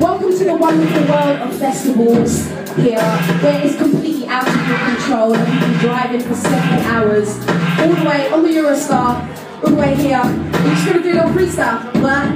Welcome to the wonderful world of festivals here, where it's completely out of your control and you can drive in for several hours, all the way on the Eurostar, all the way here. We're just going to do a little freestyle.